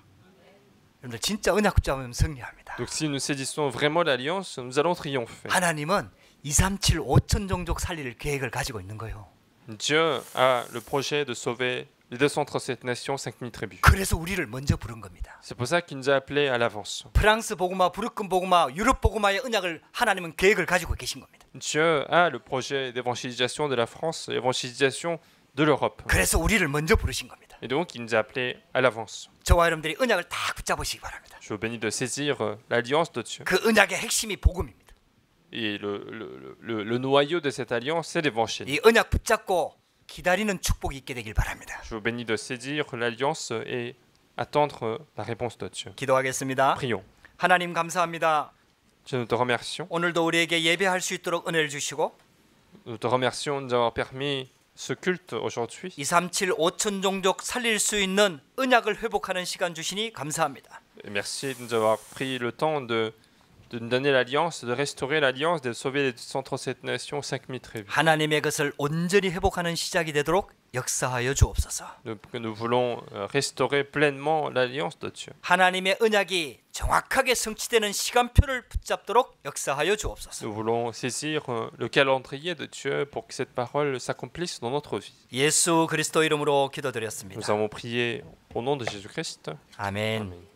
여러분들 진짜 언약 붙잡으면 승리합니다. Donc si nous saisissons vraiment l'alliance, nous allons triompher. 하나님은 이삼칠 오천 종족 살릴 계획을 가지고 있는 거예요. Dieu a le projet de sauver les deux cent trente-sept nations, cinq mille tribus. 그래서 우리를 먼저 부른 겁니다. C'est pour ça qu'il nous a appelés à l'avance. 프랑스 복음화, 부르큰 복음화, 유럽 복음화의 언약을 하나님은 계획을 가지고 계신 겁니다. Dieu a le projet d'évangélisation de la France, l'évangélisation de l'Europe. 그래서 우리를 먼저 부르신 겁니다. Et donc il nous a appelés à l'avance. 저와 여러분들이 언약을 딱 붙잡으시기 바랍니다. Je vous bénis de saisir euh, l'alliance de Dieu. 그 언약의 핵심이 복음입니다. Et le, le, le, le noyau de cette alliance, c'est l'évangile. 이 언약 붙잡고 기다리는 축복이 있게 되길 바랍니다. Je vous bénis de saisir l'alliance et attendre la réponse de Dieu. 기도하겠습니다. Prions. 하나님 감사합니다. Dieu, nous te remercions. 오늘도 우리에게 예배할 수 있도록 은혜를 주시고 Nous te remercions de nous avoir permis ce culte aujourd'hui. 이삼칠 오천 종족 살릴 수 있는 언약을 회복하는 시간 주시니 감사합니다. Et merci de nous avoir pris le temps de, de nous donner l'alliance, de restaurer l'alliance, de sauver les cent trente-sept nations, cinq mille tribus. 하나님의 것을 온전히 회복하는 시작이 되도록 역사하여 주옵소서. Nous, que nous voulons euh, restaurer pleinement l'alliance de Dieu. 하나님의 언약이 정확하게 성취되는 시간표를 붙잡도록 역사하여 주옵소서. Nous voulons saisir euh, le calendrier de Dieu pour que cette parole s'accomplisse dans notre vie. 예수 그리스도 이름으로 Nous 기도드렸습니다. avons prié au nom de Jésus-Christ. 아멘. Amen.